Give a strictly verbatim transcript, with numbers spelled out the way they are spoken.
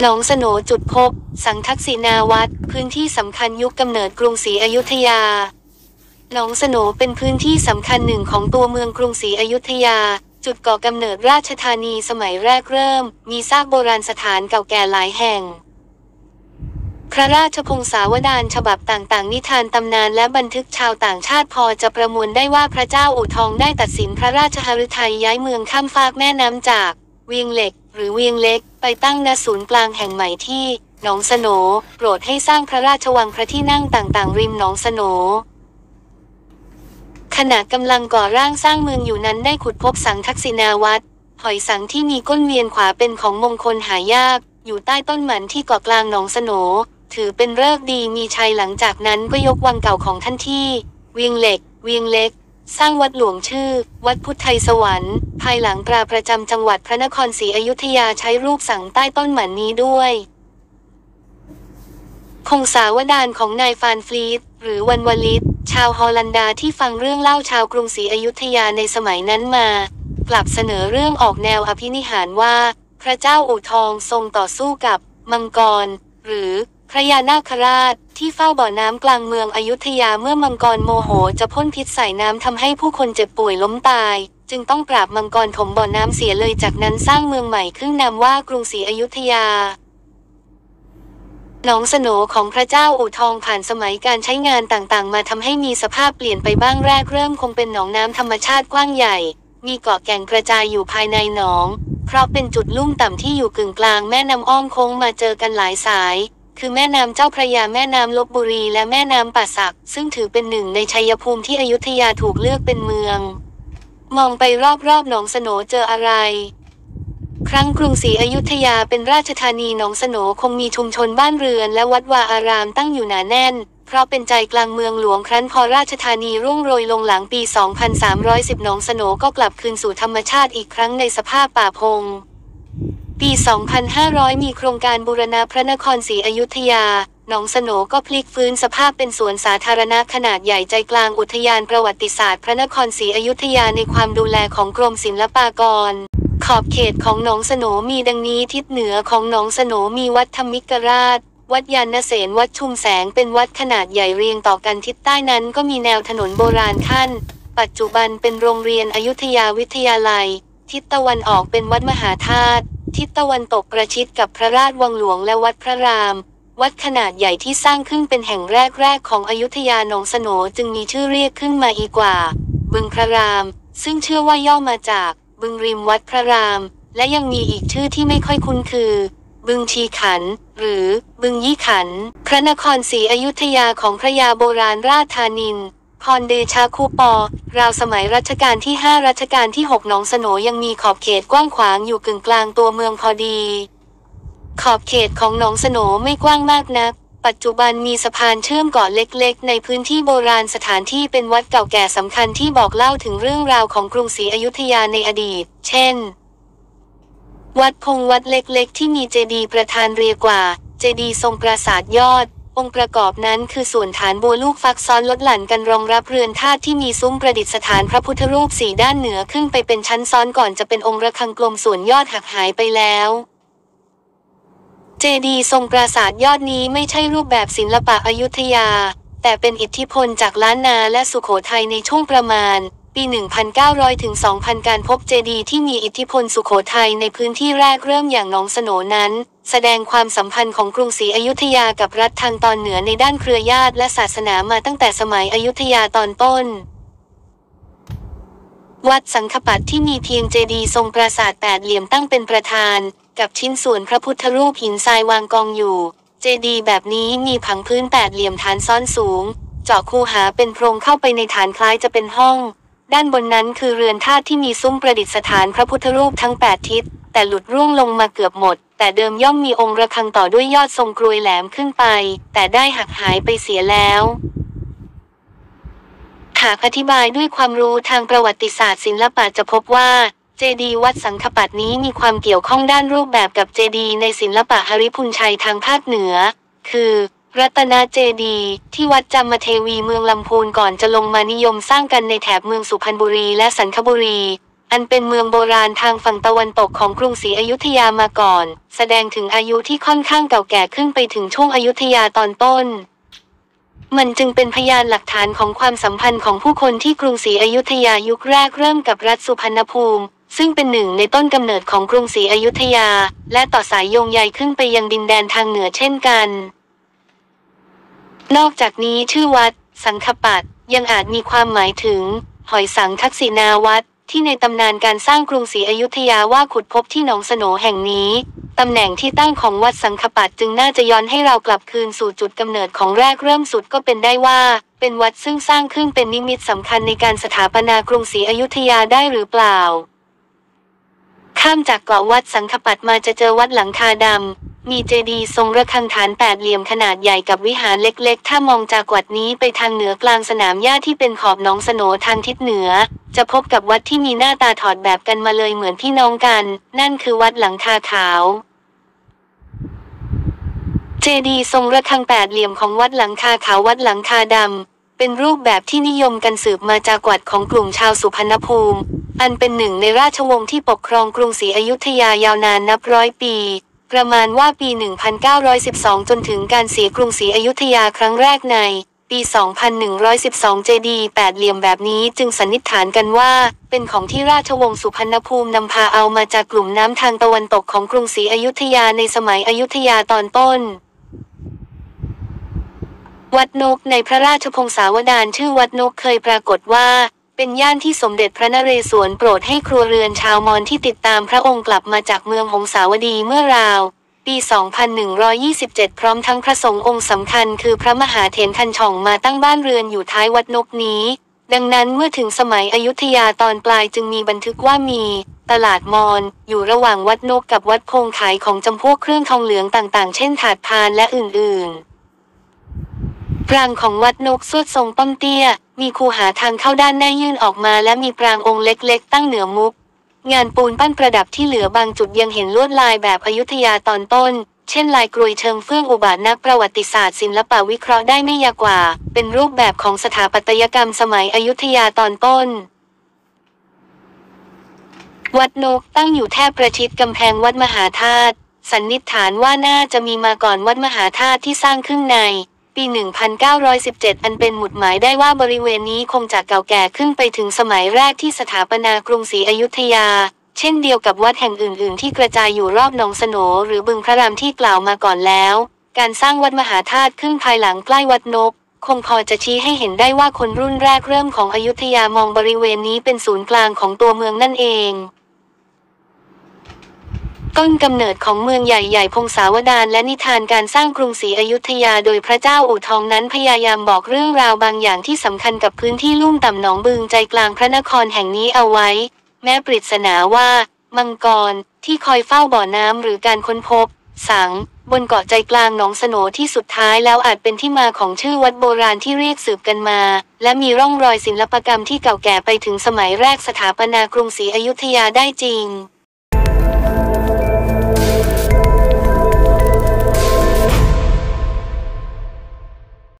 หนองสโหนจุดพบสังทักษิณาวัดพื้นที่สำคัญยุคกำเนิดกรุงศรีอยุธยาหนองสโหนเป็นพื้นที่สำคัญหนึ่งของตัวเมืองกรุงศรีอยุธยาจุดก่อกำเนิดราชธานีสมัยแรกเริ่มมีซากโบราณสถานเก่าแก่หลายแห่งพระราชพงศาวดารฉบับต่างๆนิทานตำนานและบันทึกชาวต่างชาติพอจะประมวลได้ว่าพระเจ้าอู่ทองได้ตัดสินพระราชหฤทัยย้ายเมืองข้ามฟากแม่น้ำจากเวียงเหล็กหรือเวียงเล็กไปตั้งณศูนย์กลางแห่งใหม่ที่หนองสโหนโปรดให้สร้างพระราชวังพระที่นั่งต่างๆริมหนองสโหนขณะกำลังก่อร่างสร้างเมืองอยู่นั้นได้ขุดพบสังทักษิณาวัดหอยสังที่มีก้นเวียนขวาเป็นของมงคลหายากอยู่ใต้ต้นหมันที่เกาะกลางหนองสโหนถือเป็นฤกษ์ดีมีชัยหลังจากนั้นก็ยกวังเก่าของท่านที่เวียงเหล็กเวียงเล็กสร้างวัดหลวงชื่อวัดพุทธไทยสวรรค์ภายหลังตราประจำจังหวัดพระนครศรีอยุธยาใช้รูปสังใต้ต้นหมันนี้ด้วยคงสาวดารของนายฟานฟลีตหรือวันวลิตชาวฮอลันดาที่ฟังเรื่องเล่าชาวกรุงศรีอยุธยาในสมัยนั้นมากลับเสนอเรื่องออกแนวอภินิหารว่าพระเจ้าอู่ทองทรงต่อสู้กับมังกรหรือพระยานาคราชที่เฝ้าบ่อน้ำกลางเมืองอยุธยาเมื่อมังกรโมโหจะพ่นพิษใส่น้ำทำให้ผู้คนเจ็บป่วยล้มตายจึงต้องปราบมังกรถมบ่อน้ำเสียเลยจากนั้นสร้างเมืองใหม่ขึ้นนามว่ากรุงศรีอยุธยาหนองสโหนของพระเจ้าอู่ทองผ่านสมัยการใช้งานต่างๆมาทำให้มีสภาพเปลี่ยนไปบ้างแรกเริ่มคงเป็นหนองน้ำธรรมชาติกว้างใหญ่มีเกาะแก่งกระจายอยู่ภายในหนองเพราะเป็นจุดลุ่มต่ำที่อยู่กึ่งกลางแม่น้ำอ้อมโค้งมาเจอกันหลายสายคือแม่น้ำเจ้าพระยาแม่น้ำลพบุรีและแม่น้ำป่าสักซึ่งถือเป็นหนึ่งในชัยภูมิที่อยุธยาถูกเลือกเป็นเมืองมองไปรอบๆหนองสโหนเจออะไรครั้งกรุงศรีอยุธยาเป็นราชธานีหนองสโหนคงมีชุมชนบ้านเรือนและวัดวาอารามตั้งอยู่หนาแน่นเพราะเป็นใจกลางเมืองหลวงครั้นพอราชธานีร่วงโรยลงหลังปีสองพันสามร้อยสิบหนองสโหนก็กลับคืนสู่ธรรมชาติอีกครั้งในสภาพป่าพงปีสองพันห้าร้อยมีโครงการบูรณะพระนครศรีอยุธยาหนองสโหนก็พลิกฟื้นสภาพเป็นสวนสาธารณะขนาดใหญ่ใจกลางอุทยานประวัติศาสตร์พระนครศรีอยุธยาในความดูแลของกรมศิลปากรขอบเขตของหนองสโหนมีดังนี้ทิศเหนือของหนองสโหนมีวัดธรรมิกราชวัดยานเสนวัดชุมแสงเป็นวัดขนาดใหญ่เรียงต่อกันทิศใต้นั้นก็มีแนวถนนโบราณขั้นปัจจุบันเป็นโรงเรียนอยุธยาวิทยาลัยทิศตะวันออกเป็นวัดมหาธาตุทิศตะวันตกประชิดกับพระราชวังหลวงและวัดพระรามวัดขนาดใหญ่ที่สร้างขึ้นเป็นแห่งแรกๆของอยุธยาหนองสโหนจึงมีชื่อเรียกขึ้นมาอีกว่าบึงพระรามซึ่งเชื่อว่าย่อมาจากบึงริมวัดพระรามและยังมีอีกชื่อที่ไม่ค่อยคุ้นคือบึงชีขันหรือบึงยี่ขันพระนครศรีอยุธยาของพระยาโบราณราชธานินพรเดชาคูปอราวสมัยรัชกาลที่ห้ารัชกาลที่หกหนองสโหนยังมีขอบเขตกว้างขวางอยู่กึ่งกลางตัวเมืองพอดีขอบเขตของหนองสโหนไม่กว้างมากนักปัจจุบันมีสะพานเชื่อมเกาะเล็กๆในพื้นที่โบราณสถานที่เป็นวัดเก่าแก่สำคัญที่บอกเล่าถึงเรื่องราวของกรุงศรีอยุธยาในอดีตเช่นวัดพงวัดเล็กๆที่มีเจดีย์ประธานเรียกว่าเจดีย์ทรงปราสาทยอดองค์ประกอบนั้นคือส่วนฐานบัวลูกฟักซ้อนลดหลั่นกันรองรับเรือนธาตุที่มีซุ้มประดิษฐานพระพุทธรูปสี่ด้านเหนือขึ้นไปเป็นชั้นซ้อนก่อนจะเป็นองค์ระฆังกลมส่วนยอดหักหายไปแล้วเจดีย์ทรงปราสาทยอดนี้ไม่ใช่รูปแบบศิลปะอยุธยาแต่เป็นอิทธิพลจากล้านนาและสุโขทัยในช่วงประมาณปี หนึ่งพันเก้าร้อย ถึง สองพัน การพบเจดีย์ที่มีอิทธิพลสุโขทัยในพื้นที่แรกเริ่มอย่างหนองสโหนนั้นแสดงความสัมพันธ์ของกรุงศรีอยุธยากับรัฐทางตอนเหนือในด้านเครือญาติและศาสนามาตั้งแต่สมัยอยุธยาตอนต้นวัดสังฆปัตที่มีเพียงเจดีย์ทรงปราสาทแปดเหลี่ยมตั้งเป็นประธานกับชิ้นส่วนพระพุทธรูปหินทรายวางกองอยู่เจดีย์แบบนี้มีผังพื้นแปดเหลี่ยมฐานซ้อนสูงเจาะคูหาเป็นโพรงเข้าไปในฐานคล้ายจะเป็นห้องด้านบนนั้นคือเรือนธาตุที่มีซุ้มประดิษฐานพระพุทธรูปทั้งแปดทิศแต่หลุดร่วงลงมาเกือบหมดแต่เดิมย่อมมีองค์ระฆังต่อด้วยยอดทรงกรวยแหลมขึ้นไปแต่ได้หักหายไปเสียแล้วหากอธิบายด้วยความรู้ทางประวัติศาสตร์ศิลปะจะพบว่าเจดีย์วัดสังฆปัตนี้มีความเกี่ยวข้องด้านรูปแบบกับเจดีย์ในศิลปะหฤพุนชัยทางภาคเหนือคือรัตนเจดีย์ที่วัดจามเทวีเมืองลำพูนก่อนจะลงมานิยมสร้างกันในแถบเมืองสุพรรณบุรีและสันคบุรีออันเป็นเมืองโบราณทางฝั่งตะวันตกของกรุงศรีอยุธยามาก่อนแสดงถึงอายุที่ค่อนข้างเก่าแก่ขึ้นไปถึงช่วงอยุธยาตอนต้นมันจึงเป็นพยานหลักฐานของความสัมพันธ์ของผู้คนที่กรุงศรีอยุธยายุคแรกเริ่มกับรัฐสุพรรณภูมิซึ่งเป็นหนึ่งในต้นกำเนิดของกรุงศรีอยุธยาและต่อสายโยงใยขึ้นไปยังดินแดนทางเหนือเช่นกันนอกจากนี้ชื่อวัดสังฆปัตยังอาจมีความหมายถึงหอยสังทักษิณาวัดที่ในตำนานการสร้างกรุงศรีอยุธยาว่าขุดพบที่หนองสโหนแห่งนี้ตำแหน่งที่ตั้งของวัดสังฆปัตจึงน่าจะย้อนให้เรากลับคืนสู่จุดกำเนิดของแรกเริ่มสุดก็เป็นได้ว่าเป็นวัดซึ่งสร้างขึ้นเป็นนิมิตสำคัญในการสถาปนากรุงศรีอยุธยาได้หรือเปล่าข้ามจากเกาะวัดสังฆปัตมาจะเจอวัดหลังคาดำมีเจดีย์ทรงระฆังฐานแปดเหลี่ยมขนาดใหญ่กับวิหารเล็กๆถ้ามองจากวัดนี้ไปทางเหนือกลางสนามหญ้าที่เป็นขอบหนองสโหนทางทิศเหนือจะพบกับวัดที่มีหน้าตาถอดแบบกันมาเลยเหมือนพี่น้องกันนั่นคือวัดหลังคาขาวเจดีย์ทรงระฆังแปดเหลี่ยมของวัดหลังคาขาววัดหลังคาดำเป็นรูปแบบที่นิยมกันสืบมาจากวัดของกลุ่มชาวสุพรรณภูมิอันเป็นหนึ่งในราชวงศ์ที่ปกครองกรุงศรีอยุธยายาวนานนับร้อยปีประมาณว่าปี หนึ่งพันเก้าร้อยสิบสอง จนถึงการเสียกรุงศรีอยุธยาครั้งแรกในปี สองพันหนึ่งร้อยสิบสอง เจดีย์แปดเหลี่ยมแบบนี้จึงสันนิษฐานกันว่าเป็นของที่ราชวงศ์สุพรรณภูมินำพาเอามาจากกลุ่มน้ำทางตะวันตกของกรุงศรีอยุธยาในสมัยอยุธยาตอนต้นวัดนกในพระราชพงศาวดารชื่อวัดนกเคยปรากฏว่าเป็นย่านที่สมเด็จพระนเรศวรโปรดให้ครัวเรือนชาวมอญที่ติดตามพระองค์กลับมาจากเมืองหงสาวดีเมื่อราวปี สองพันหนึ่งร้อยยี่สิบเจ็ด พร้อมทั้งพระสงฆ์องค์สำคัญคือพระมหาเถรคันช่องมาตั้งบ้านเรือนอยู่ท้ายวัดนกนี้ดังนั้นเมื่อถึงสมัยอยุธยาตอนปลายจึงมีบันทึกว่ามีตลาดมอญอยู่ระหว่างวัดนกกับวัดโพงขายของจำพวกเครื่องทองเหลืองต่างๆเช่นถาดพานและอื่นๆปรางของวัดนกสวดทรงป้อมเตี้ยมีคูหาทางเข้าด้านหน้ายื่นออกมาและมีปรางองค์เล็กๆตั้งเหนือมุกงานปูนปั้นประดับที่เหลือบางจุดยังเห็นลวดลายแบบอยุธยาตอนต้นเช่นลายกรวยเชิงเฟื่องอุบาทนักประวัติศาสตร์ศิลปะวิเคราะห์ได้ไม่ยากกว่าเป็นรูปแบบของสถาปัตยกรรมสมัยอยุธยาตอนต้นวัดนกตั้งอยู่แทบประชิดกำแพงวัดมหาธาตุสันนิษฐานว่าน่าจะมีมาก่อนวัดมหาธาตุที่สร้างขึ้นในปี หนึ่งพันเก้าร้อยสิบเจ็ด อันเป็นหมุดหมายได้ว่าบริเวณนี้คงจะเก่าแก่ขึ้นไปถึงสมัยแรกที่สถาปนากรุงศรีอยุธยาเช่นเดียวกับวัดแห่งอื่นๆที่กระจายอยู่รอบหนองสโหนหรือบึงพระรามที่กล่าวมาก่อนแล้วการสร้างวัดมหาธาตุขึ้นภายหลังใกล้วัดนกคงพอจะชี้ให้เห็นได้ว่าคนรุ่นแรกเริ่มของอยุธยามองบริเวณนี้เป็นศูนย์กลางของตัวเมืองนั่นเองต้นกำเนิดของเมืองใหญ่ๆพงศาวดารและนิทานการสร้างกรุงศรีอยุธยาโดยพระเจ้าอู่ทองนั้นพยายามบอกเรื่องราวบางอย่างที่สำคัญกับพื้นที่ลุ่มต่ำหนองบึงใจกลางพระนครแห่งนี้เอาไว้แม้ปริศนาว่ามังกรที่คอยเฝ้าบ่อน้ำหรือการค้นพบสังบนเกาะใจกลางหนองสโหนที่สุดท้ายแล้วอาจเป็นที่มาของชื่อวัดโบราณที่เรียกสืบกันมาและมีร่องรอยศิลปกรรมที่เก่าแก่ไปถึงสมัยแรกสถาปนากรุงศรีอยุธยาได้จริง